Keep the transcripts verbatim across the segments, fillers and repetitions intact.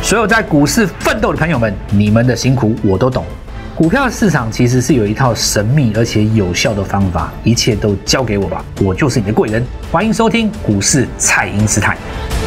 所有在股市奋斗的朋友们，你们的辛苦我都懂。股票市场其实是有一套神秘而且有效的方法，一切都交给我吧，我就是你的贵人。欢迎收听股市蔡因斯坦。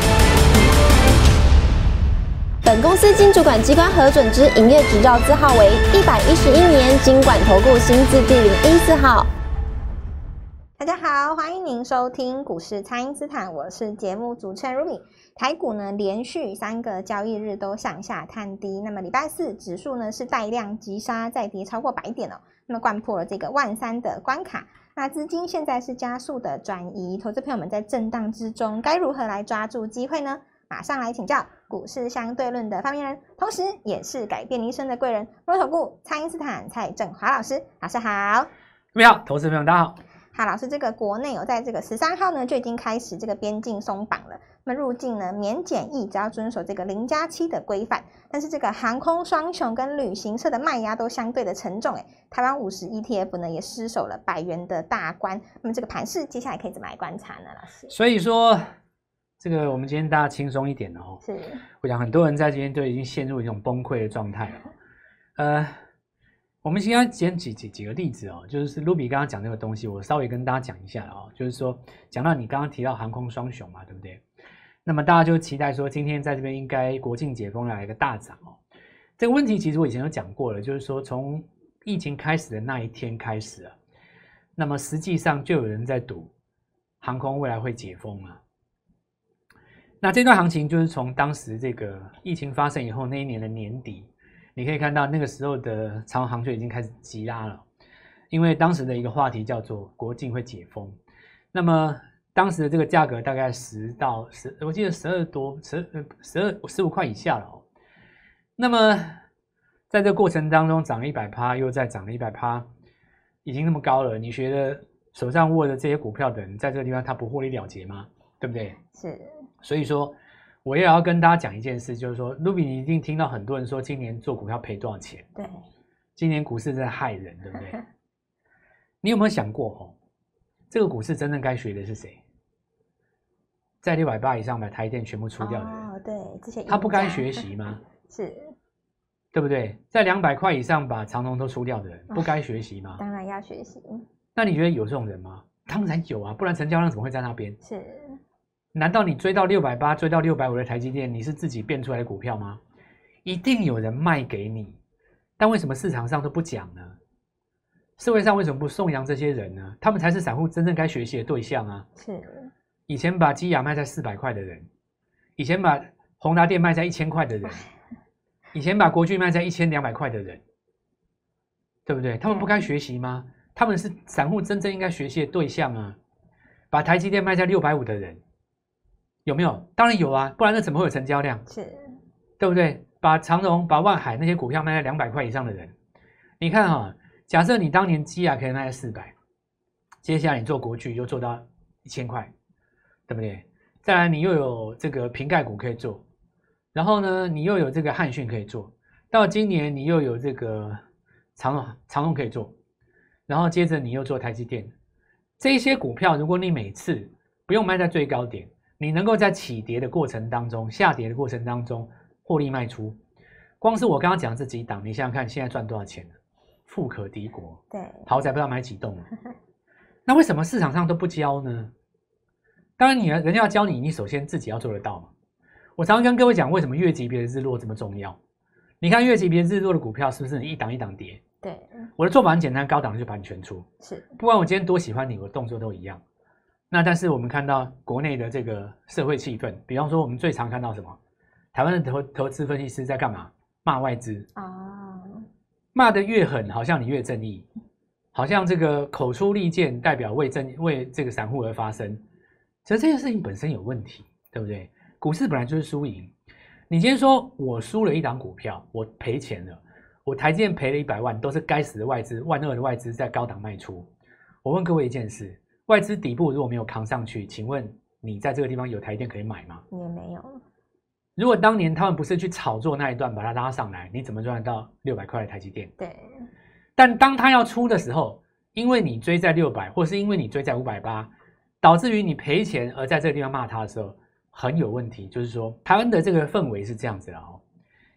本公司经主管机关核准之营业执照字号为一百一十一年金管投顾新字第零一四号。大家好，欢迎您收听股市蔡因斯坦，我是节目主持人 Ruby。台股呢连续三个交易日都向下探低，那么礼拜四指数呢是带量急杀，再跌超过百点哦，那么掼破了这个万三的关卡。那资金现在是加速的转移，投资朋友们在震荡之中该如何来抓住机会呢？马上来请教股市相对论的发明人，同时也是改变一生的贵人——摩尔投顾蔡因斯坦蔡正华老师。老师好。 各位好，投资朋友大家好。 好，老师，这个国内有在这个十三号呢就已经开始这个边境松绑了，那么入境呢免检疫，只要遵守这个零加七的规范。但是这个航空双雄跟旅行社的卖压都相对的沉重，哎，台湾五十 E T F 呢也失守了百元的大关。那么这个盘势接下来可以怎么来观察呢？老师， 所以说这个我们今天大家轻松一点哦。 是， 我想很多人在今天都已经陷入一种崩溃的状态了。呃。我们先讲几几几个例子哦，就是 Ruby 刚刚讲那个东西，我稍微跟大家讲一下哦，就是说讲到你刚刚提到航空双雄嘛，对不对？那么大家就期待说今天在这边应该国境解封来一个大涨哦。这个问题其实我以前有讲过了，就是说从疫情开始的那一天开始啊，那么实际上就有人在赌航空未来会解封啊。那这段行情就是从当时这个疫情发生以后那一年的年底。你可以看到那个时候的长荣航就已经开始急拉了，因为当时的一个话题叫做国境会解封，那么当时的这个价格大概十到十，我记得十二多十十二十五块以下了哦。那么在这个过程当中涨了一百趴，又再涨了一百趴，已经那么高了，你觉得手上握的这些股票的人在这个地方他不获利了结吗？对不对？是，所以说。我也要跟大家讲一件事，就是说 Ruby 你一定听到很多人说今年做股票赔多少钱， 对， 今年股市在害人，对不对？你有没有想过哦，这个股市真正该学的是谁？在六百八以上把台积电全部出掉的人， 哦，对，这些他不该学习吗？ 是， 对不对？在两百块以上把长荣都出掉的人，不该学习吗？ 当然要学习。 那你觉得有这种人吗？当然有啊，不然成交量怎么会在那边？ 是。 难道你追到六百八追到六百五的台积电你是自己变出来的股票吗？一定有人卖给你，但为什么市场上都不讲呢？社会上为什么不颂扬这些人呢？他们才是散户真正该学习的对象啊。是，以前把基亚卖在四百块的人，以前把宏达电卖在一千块的人，以前把国巨卖在一千两百块的人，对不对？他们不该学习吗？他们是散户真正应该学习的对象啊。把台积电卖在六百五的人有没有？当然有啊，不然那怎么会有成交量？是，对不对？把长荣、把万海那些股票卖在两百块以上的人，你看哈、哦，假设你当年基亚可以卖在四百，接下来你做国巨又做到一千块，对不对？再来你又有这个瓶盖股可以做，然后呢，你又有这个汉讯可以做，到今年你又有这个长荣、长荣可以做，然后接着你又做台积电，这些股票如果你每次不用卖在最高点。你能够在起跌的过程当中、下跌的过程当中获利卖出，光是我刚刚讲的这几档，你想想看，现在赚多少钱了？富可敌国，对，豪宅不知道买几栋了。那为什么市场上都不教呢？当然你，你人家要教你，你首先自己要做得到嘛。我常常跟各位讲，为什么月级别的日落这么重要？你看月级别日落的股票，是不是你一档一档跌？对，我的做法很简单，高档就把你全出。是，不管我今天多喜欢你，我的动作都一样。那但是我们看到国内的这个社会气氛，比方说我们最常看到什么？台湾的投投资分析师在干嘛？骂外资啊，骂得越狠，好像你越正义，好像这个口出利剑代表为正为这个散户而发声。其实这件事情本身有问题，对不对？股市本来就是输赢。你今天说我输了一档股票，我赔钱了，我台积电赔了一百万，都是该死的外资，万恶的外资在高档卖出。我问各位一件事。外资底部如果没有扛上去，请问你在这个地方有台积电可以买吗？也没有。如果当年他们不是去炒作那一段把它拉上来，你怎么赚得到六百块的台积电？对。但当它要出的时候，因为你追在六百，或是因为你追在五百八，导致于你赔钱而在这个地方骂它的时候，很有问题。就是说，台湾的这个氛围是这样子的哦。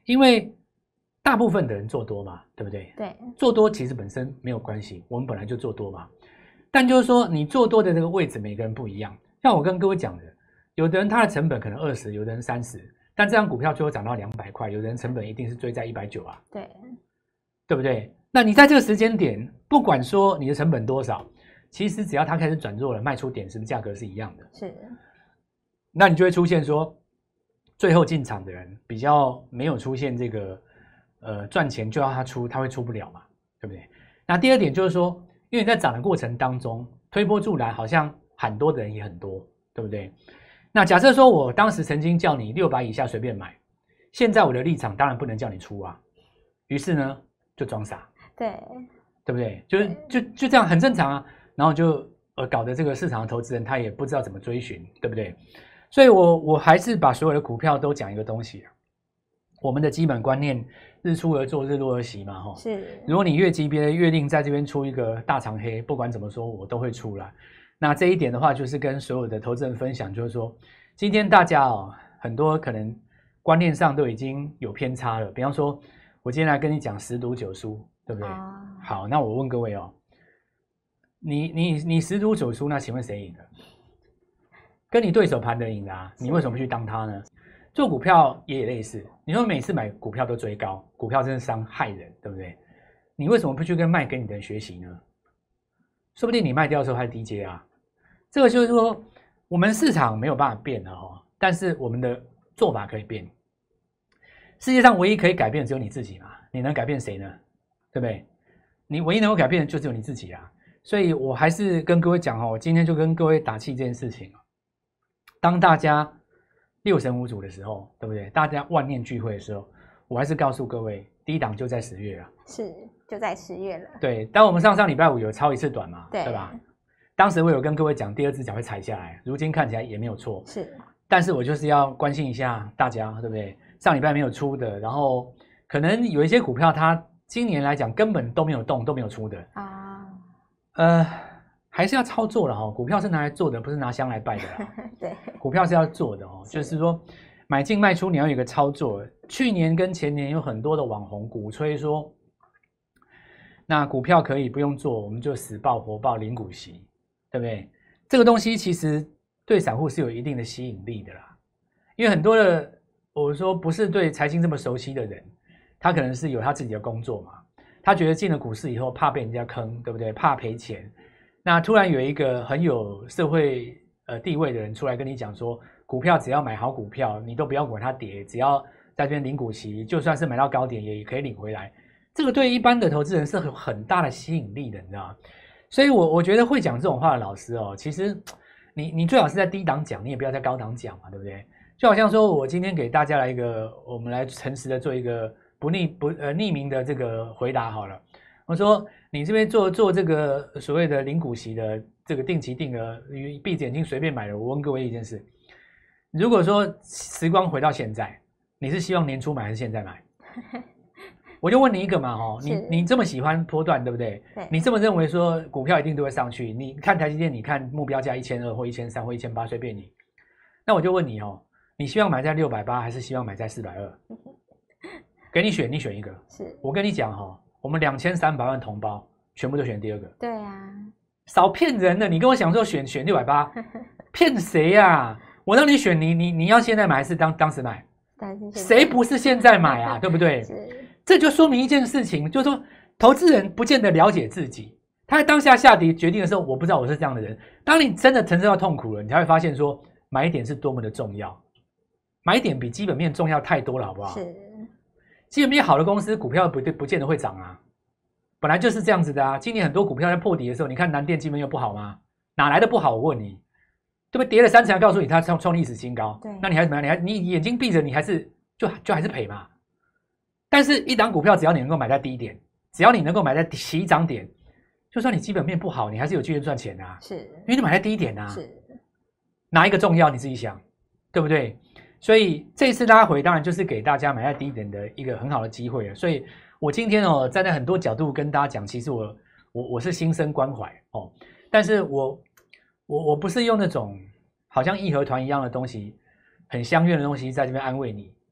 因为大部分的人做多嘛，对不对？ 对， 做多其实本身没有关系，我们本来就做多嘛。但就是说，你做多的这个位置，每个人不一样。像我跟各位讲的，有的人他的成本可能二十，有的人三十，但这张股票最后涨到两百块，有的人成本一定是追在一百九啊， 对， 对不对？那你在这个时间点，不管说你的成本多少，其实只要它开始转弱了，卖出点是不是价格是一样的？ 是， 那你就会出现说，最后进场的人比较没有出现这个呃赚钱就要他出，他会出不了嘛，对不对？那第二点就是说，因为你在涨的过程当中推波助澜，好像喊多的人也很多，对不对？那假设说我当时曾经叫你六百以下随便买，现在我的立场当然不能叫你出啊，于是呢就装傻， 对， 对不对？就是就就这样很正常啊，然后就呃搞得这个市场的投资人他也不知道怎么追寻，对不对？所以我我还是把所有的股票都讲一个东西，我们的基本观念，日出而作，日落而息嘛，哈。 是。 如果你月级别月令在这边出一个大长黑，不管怎么说，我都会出来。那这一点的话，就是跟所有的投资人分享，就是说，今天大家哦，很多可能观念上都已经有偏差了。比方说，我今天来跟你讲十赌九输，对不对？啊、好，那我问各位哦，你你你十赌九输，那请问谁赢了？跟你对手盘的赢的啊，你为什么不去当他呢？做股票也类似，你说每次买股票都追高，股票真是伤害人，对不对？你为什么不去跟卖给你的人学习呢？说不定你卖掉的时候还低阶啊。这个就是说，我们市场没有办法变了哦，但是我们的做法可以变。世界上唯一可以改变的只有你自己嘛，你能改变谁呢？对不对？你唯一能够改变的就只有你自己啊。所以我还是跟各位讲哦，我今天就跟各位打气这件事情。当大家六神无主的时候，对不对？大家万念俱灰的时候，我还是告诉各位，低档就在十月了。 是，就在十月了。 对，当我们上上礼拜五有抄一次短嘛， 对, 对吧？当时我有跟各位讲，第二只脚会踩下来，如今看起来也没有错。是，但是我就是要关心一下大家，对不对？上礼拜没有出的，然后可能有一些股票，它今年来讲根本都没有动，都没有出的啊。呃。还是要操作了哈，股票是拿来做的，不是拿香来拜的啦。对，股票是要做的哦，就是说买进卖出你要有一个操作。去年跟前年有很多的网红鼓吹说，那股票可以不用做，我们就死抱活抱领股息，对不对？这个东西其实对散户是有一定的吸引力的啦，因为很多的我说不是对财经这么熟悉的人，他可能是有他自己的工作嘛，他觉得进了股市以后怕被人家坑，对不对？怕赔钱。那突然有一个很有社会呃地位的人出来跟你讲说，股票只要买好股票，你都不要管它跌，只要在这边领股息，就算是买到高点也可以领回来。这个对一般的投资人是有很大的吸引力的，你知道吗？所以我我觉得会讲这种话的老师哦，其实你你最好是在低档讲，你也不要在高档讲嘛，对不对？就好像说我今天给大家来一个，我们来诚实的做一个不匿不呃匿名的这个回答好了。我说你这边做做这个所谓的零股息的这个定期定额，闭着眼睛随便买的。我问各位一件事：如果说时光回到现在，你是希望年初买还是现在买？我就问你一个嘛，哦，你你这么喜欢波段，对不对？对。你这么认为说股票一定都会上去？你看台积电，你看目标价一千二或一千三或一千八，随便你。那我就问你哦，你希望买在六百八，还是希望买在四百二？给你选，你选一个。是。我跟你讲哈、哦。我们两千三百万同胞全部都选第二个，对啊，少骗人了！你跟我讲说选选六百八，骗谁呀？我让你选，你你你要现在买还是当当时买？谁不是现在买啊？对不对？这就说明一件事情，就是说投资人不见得了解自己，他在当下下跌决定的时候，我不知道我是这样的人。当你真的承受到痛苦了，你才会发现说买一点是多么的重要，买一点比基本面重要太多了，好不好？是。基本面好的公司，股票不不见得会涨啊，本来就是这样子的啊。今年很多股票在破底的时候，你看南电基本面不好吗？哪来的不好？我问你，对不对？跌了三成还告诉你它创创历史新高，对，那你还怎么样？你还你眼睛闭着，你还是就就还是赔嘛。但是一档股票，只要你能够买在低点，只要你能够买在起涨点，就算你基本面不好，你还是有机会赚钱啊。是，因为你买在低点啊。是，哪一个重要？你自己想，对不对？所以这一次拉回，当然就是给大家买在低点的一个很好的机会了。所以我今天哦，站在很多角度跟大家讲，其实我我我是心生关怀哦，但是我我我不是用那种好像义和团一样的东西，很相怨的东西在这边安慰你哦，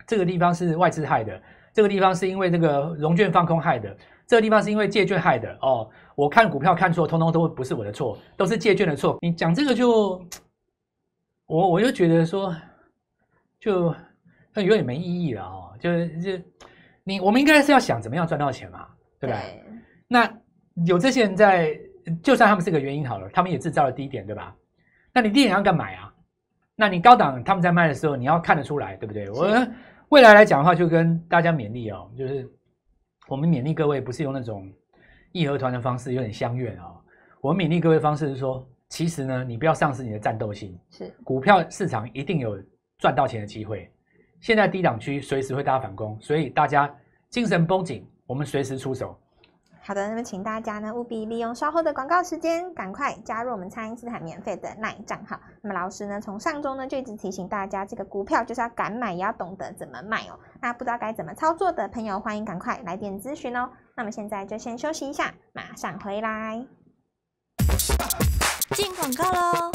这个地方是外资害的，这个地方是因为这个融券放空害的，这个地方是因为借券害的哦。我看股票看错，通通都不是我的错，都是借券的错。你讲这个就，我我就觉得说，就有点没意义了哦。就是就你我们应该是要想怎么样赚到钱嘛，对吧？对。那有这些人在，就算他们是个原因好了，他们也制造了低点，对吧？那你低点要干买啊？那你高档他们在卖的时候，你要看得出来，对不对？我未来来讲的话，就跟大家勉励哦，就是我们勉励各位，不是用那种义和团的方式，有点相怨哦。我们勉励各位的方式是说，其实呢，你不要丧失你的战斗性。是，股票市场一定有赚到钱的机会。现在低档区随时会大反攻，所以大家精神绷紧，我们随时出手。 好的，那么请大家呢务必利用稍后的广告时间，赶快加入我们蔡因斯坦免费的 LINE 账号。那么老师呢，从上周呢就一直提醒大家，这个股票就是要敢买，也要懂得怎么卖哦。那不知道该怎么操作的朋友，欢迎赶快来电咨询哦。那么现在就先休息一下，马上回来。进广告喽！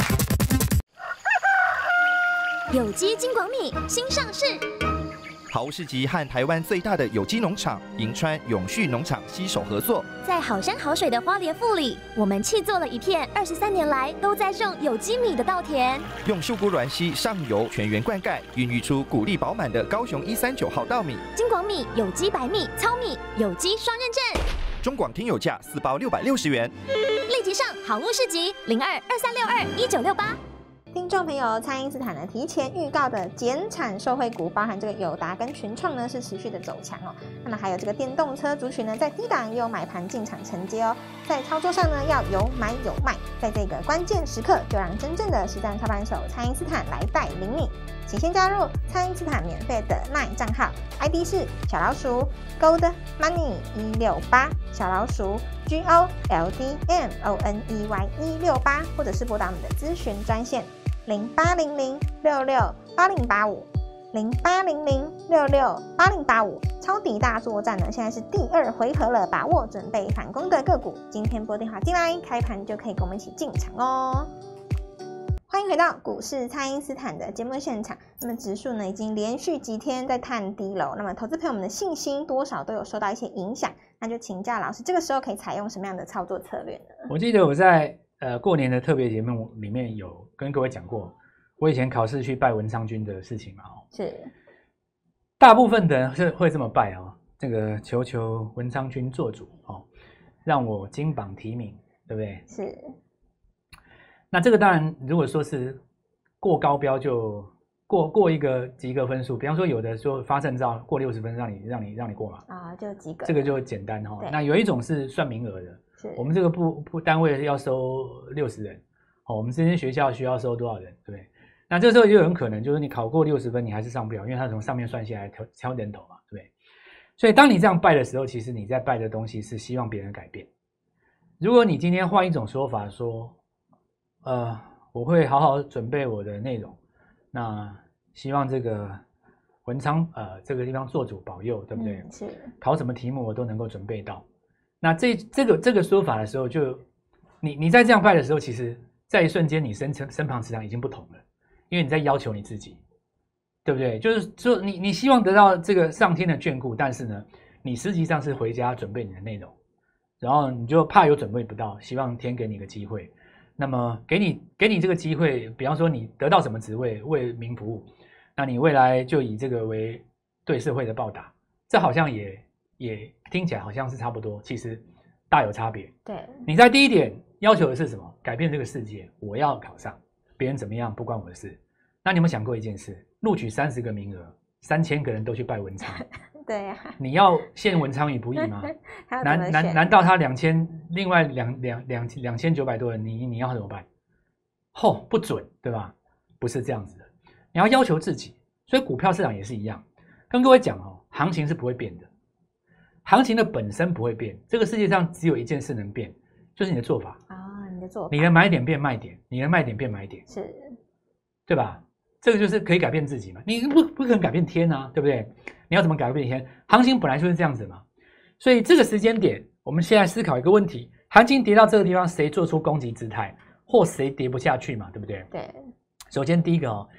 有机金广米新上市。 好物市集和台湾最大的有机农场银川永续农场携手合作， 在好山好水的花莲富里，我们砌作了一片二十三年来都在种有机米的稻田， 用秀姑峦溪上游全员灌溉，孕育出谷粒饱满的高雄一三九号稻米。 金广米有机白米、糙米，有机双认证。 中广听友价四包六百六十元， 立即上好物市集零二二三六二一九六八。 听众朋友，蔡因斯坦呢提前预告的减产受惠股，包含这个友达跟群创呢是持续的走强哦。那么还有这个电动车族群呢，在低档也有买盘进场承接哦。在操作上呢，要有买有卖，在这个关键时刻，就让真正的实战操盘手蔡因斯坦来带领你。请先加入蔡因斯坦免费的 LINE 账号 ，I D 是小老鼠 Gold Money 一六八，小老鼠 G O L D M O N E Y 一六八，或者是拨打我们的咨询专线。零八零零六六八零八五，零八零零六六八零八五，抄底大作战呢，现在是第二回合了，把握准备反攻的个股，今天拨电话进来，开盘就可以跟我们一起进场哦。欢迎回到股市蔡因斯坦的节目现场。那么指数呢，已经连续几天在探低了，那么投资朋友们的信心多少都有受到一些影响，那就请教老师，这个时候可以采用什么样的操作策略呢？ 我记得我在呃，过年的特别节目里面有跟各位讲过，我以前考试去拜文昌君的事情嘛，哦，是，大部分的人是会这么拜哦，这个求求文昌君做主哦，让我金榜题名，对不对？是。那这个当然，如果说是过高标就过过一个及格分数，比方说有的说发证照过六十分让你让你让你过嘛，啊，就及格，这个就简单哈、哦。那有一种是算名额的。我们这个部部单位要收六十人，哦，我们这间学校需要收多少人，对不对？那这时候就很可能就是你考过六十分，你还是上不了，因为他从上面算下来挑挑人头嘛，对不对？所以当你这样拜的时候，其实你在拜的东西是希望别人改变。如果你今天换一种说法说，呃，我会好好准备我的内容，那希望这个文昌呃这个地方做主保佑，对不对？嗯、是考什么题目我都能够准备到。那这这个这个说法的时候就，就你你在这样拜的时候，其实在一瞬间，你身身旁磁场已经不同了，因为你在要求你自己，对不对？就是说你你希望得到这个上天的眷顾，但是呢，你实际上是回家准备你的内容，然后你就怕有准备不到，希望天给你个机会。那么给你给你这个机会，比方说你得到什么职位，为民服务，那你未来就以这个为对社会的报答，这好像也。也听起来好像是差不多，其实大有差别。对，你在第一点要求的是什么？改变这个世界，我要考上，别人怎么样不关我的事。那你有没有想过一件事？录取三十个名额，三千个人都去拜文昌，对呀、啊，你要陷文昌于不义吗？难难难道他两千，另外两两两两千九百多人，你你要怎么办？吼、哦，不准，对吧？不是这样子的，你要要求自己。所以股票市场也是一样，跟各位讲哦，行情是不会变的。行情的本身不会变，这个世界上只有一件事能变，就是你的做法啊，你的做法，你的买点变卖点，你的卖点变买点，是，对吧？这个就是可以改变自己嘛，你不不可能改变天啊，对不对？你要怎么改变天？行情本来就是这样子嘛，所以这个时间点，我们现在思考一个问题：行情跌到这个地方，谁做出攻击姿态，或谁跌不下去嘛，对不对？对。首先第一个哦，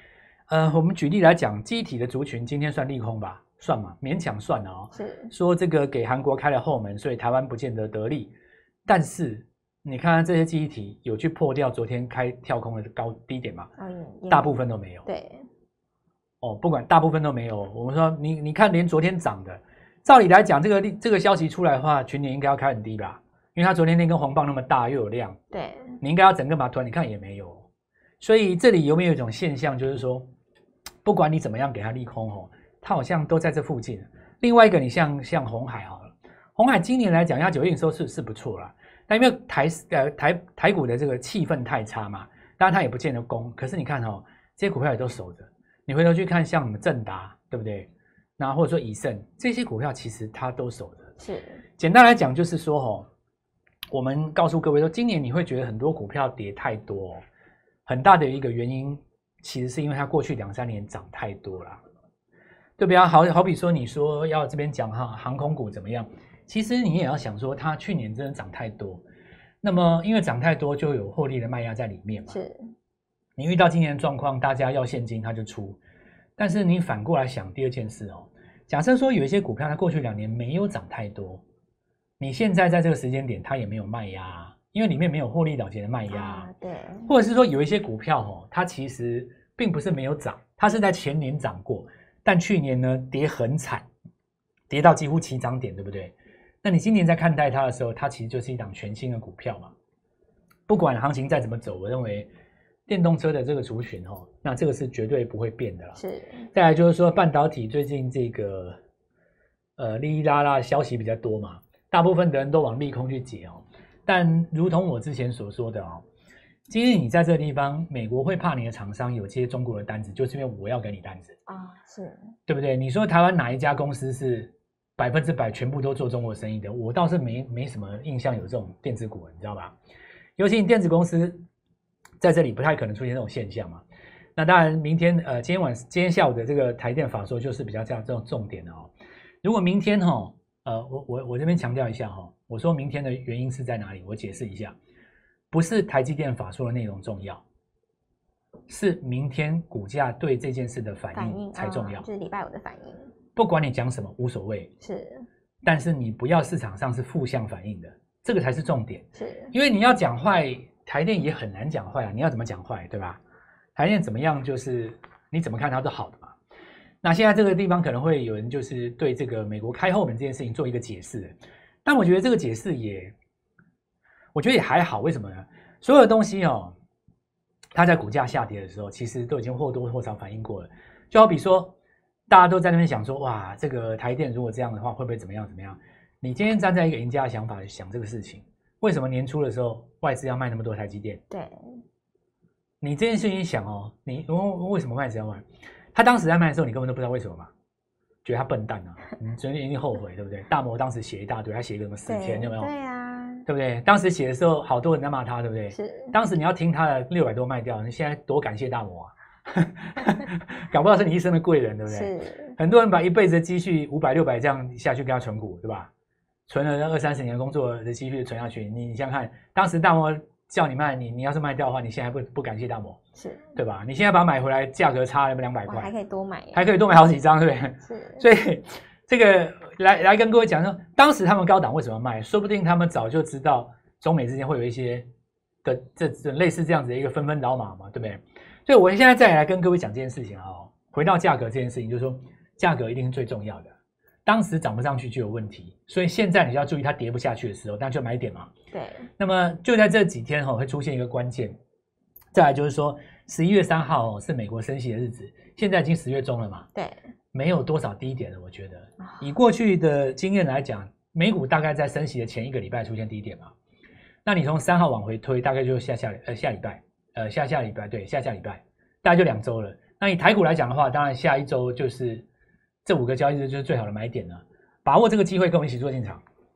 呃，我们举例来讲，记忆体的族群今天算利空吧？算嘛，勉强算了哦。 是说这个给韩国开了后门，所以台湾不见得得利。但是你看看这些记忆体有去破掉昨天开跳空的高低点吗？ 哦， 大部分都没有。 对， 哦，不管大部分都没有。我们说你你看，连昨天涨的，照理来讲，这个这个消息出来的话，群年应该要开很低吧？因为它昨天那根红棒那么大，又有量， 对， 你应该要整个把它团，你看也没有。所以这里有没有一种现象，就是说，不管你怎么样给它利空哦，它好像都在这附近。另外一个，你像像鸿海好了，鸿海今年来讲，它九月营收是是不错啦，但因为台呃台台股的这个气氛太差嘛，当然它也不见得攻。可是你看哦，这些股票也都守着。你回头去看，像什么正达，对不对？那或者说以盛这些股票，其实它都守着。 是简单来讲，就是说哦，我们告诉各位说，今年你会觉得很多股票跌太多，哦，很大的一个原因，其实是因为它过去两三年涨太多了，对不对啊？好好比说，你说要这边讲哈航空股怎么样，其实你也要想说，它去年真的涨太多，那么因为涨太多，就有获利的卖压在里面嘛。 是， 你遇到今年的状况，大家要现金，它就出。但是你反过来想，第二件事哦，假设说有一些股票它过去两年没有涨太多，你现在在这个时间点它也没有卖压，因为里面没有获利了结的卖压， 啊，对， 或者是说有一些股票哦，它其实并不是没有涨，它是在前年涨过，但去年呢跌很惨，跌到几乎起涨点，对不对？那你今年在看待它的时候，它其实就是一档全新的股票嘛。不管行情再怎么走，我认为电动车的这个族群哦，那这个是绝对不会变的啦。 是， 再来就是说半导体最近这个呃哩哩啦啦的消息比较多嘛，大部分的人都往利空去解哦。但如同我之前所说的哦，今天你在这个地方，美国会怕你的厂商有接中国的单子，就是因为我要给你单子啊，是对不对？你说台湾哪一家公司是百分之百全部都做中国生意的？我倒是没没什么印象有这种电子股，你知道吧？尤其你电子公司在这里不太可能出现这种现象嘛。那当然，明天呃，今天晚今天下午的这个台电法说就是比较这样这种重点的哦。如果明天哈、哦，呃，我我我这边强调一下哈、哦，我说明天的原因是在哪里？我解释一下，不是台积电法说的内容重要，是明天股价对这件事的反应才重要。 嗯、就是礼拜五的反应。 不管你讲什么无所谓， 是， 但是你不要市场上是负向反应的，这个才是重点。 是， 因为你要讲坏，台电也很难讲坏啊。你要怎么讲坏，对吧？台电怎么样，就是你怎么看它都好的嘛。那现在这个地方可能会有人就是对这个美国开后门这件事情做一个解释，但我觉得这个解释也，我觉得也还好。为什么呢？所有的东西哦，它在股价下跌的时候，其实都已经或多或少反映过了。就好比说，大家都在那边想说，哇，这个台电如果这样的话，会不会怎么样怎么样？你今天站在一个赢家的想法想这个事情，为什么年初的时候外资要卖那么多台积电？ 对。 你这件事情想哦，你为什么外资要卖？他当时在卖的时候，你根本都不知道为什么嘛，觉得他笨蛋啊，你昨天一定后悔，对不对？大摩当时写一大堆，他写一个什么四千，有没有？ 对啊， 对不对？当时写的时候，好多人在骂他，对不对？ 是。当时你要听他的六百多卖掉，你现在多感谢大摩啊，搞不好是你一生的贵人，对不对？ 是。 很多人把一辈子的积蓄五百六百这样下去给他存股，对吧？存了二三十年工作的积蓄存下去，你你想想看，当时大摩叫你卖，你你要是卖掉的话，你现在不不感谢大摩， 是对吧？你现在把它买回来，价格差了两百块， 还可以多买， 还可以多买好几张，对不对？ 是， 所以这个来来跟各位讲说，当时他们高档为什么卖？说不定他们早就知道中美之间会有一些的这这类似这样子的一个纷纷扰扰嘛，对不对？所以我现在再来跟各位讲这件事情啊，回到价格这件事情，就是说价格一定是最重要的。当时涨不上去就有问题，所以现在你就要注意它跌不下去的时候，那就买点嘛。 对。 那么就在这几天哈、哦，会出现一个关键。再来就是说，十一月三号、哦、是美国升息的日子，现在已经十月中了嘛。 对。 没有多少低点了，我觉得。以过去的经验来讲，美股大概在升息的前一个礼拜出现低点嘛。那你从三号往回推，大概就下下呃下礼拜，呃下下礼拜对下下礼拜，大概就两周了。那以台股来讲的话，当然下一周就是。这五个交易日就是最好的买点了，把握这个机会跟我们一起做进场。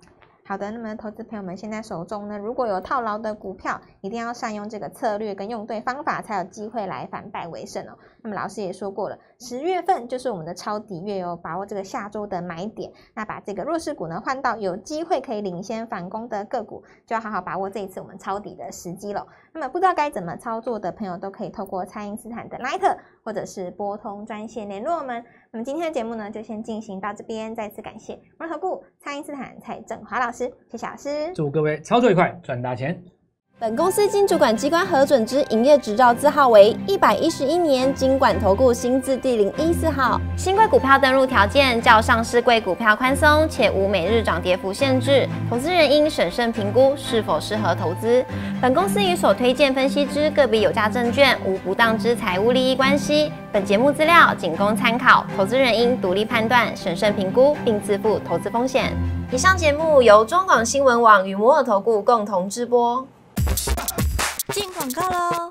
好的，那么投资朋友们现在手中呢，如果有套牢的股票，一定要善用这个策略跟用对方法，才有机会来反败为胜哦。那么老师也说过了，十月份就是我们的抄底月哦，把握这个下周的买点，那把这个弱势股呢换到有机会可以领先反攻的个股，就要好好把握这一次我们抄底的时机了。那么不知道该怎么操作的朋友，都可以透过蔡因斯坦的 Line 或者是拨通专线联络我们。那么今天的节目呢，就先进行到这边，再次感谢摩尔投顾蔡因斯坦蔡正华老师，谢谢老师， 祝各位操作愉快，赚大钱。 本公司经主管机关核准之营业执照字号为一百一十一年金管投顾新字第零一四号。新贵股票登录条件较上市贵股票宽松，且无每日涨跌幅限制。投资人应审慎评估是否适合投资。本公司与所推荐分析之个别有价证券无不当之财务利益关系。本节目资料仅供参考，投资人应独立判断、审慎评估，并自负投资风险。以上节目由中广新闻网与摩尔投顾共同直播。 进广告喽！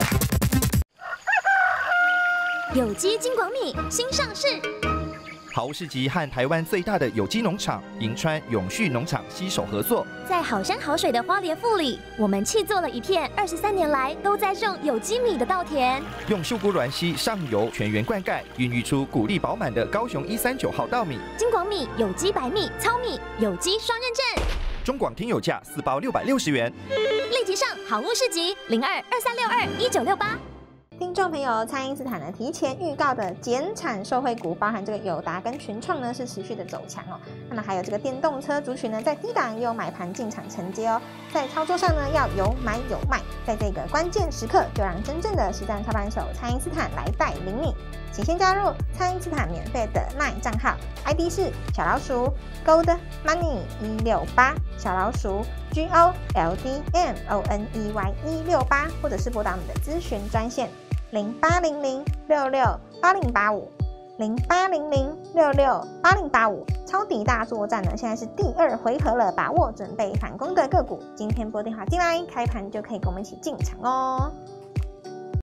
有机金广米新上市， 好市集和台湾最大的有机农场银川永续农场携手合作， 在好山好水的花莲富里，我们砌作了一片二十三年来都在种有机米的稻田， 用秀姑鸾溪上游全员灌溉，孕育出谷粒饱满的高雄一三九号稻米。 金广米有机白米、糙米，有机双认证。 中广听友价四包六百六十元， 立即上好物市集零二二三六二一九六八。 听众朋友，蔡因斯坦呢提前预告的减产受惠股，包含这个友达跟群创呢是持续的走强哦。那么还有这个电动车族群呢，在低档也有买盘进场承接哦。在操作上呢，要有买有卖，在这个关键时刻，就让真正的实战操盘手蔡因斯坦来带领你。请先加入蔡因斯坦免费的 LINE 账号 ，I D 是小老鼠 Gold Money 一六八，小老鼠 G O L D M O N E Y 一六八，或者是拨打我们的咨询专线零八零零六六八零八五零八零零六六八零八五。抄底大作战呢，现在是第二回合了，把握准备反攻的个股，今天拨电话进来，开盘就可以跟我们一起进场哦。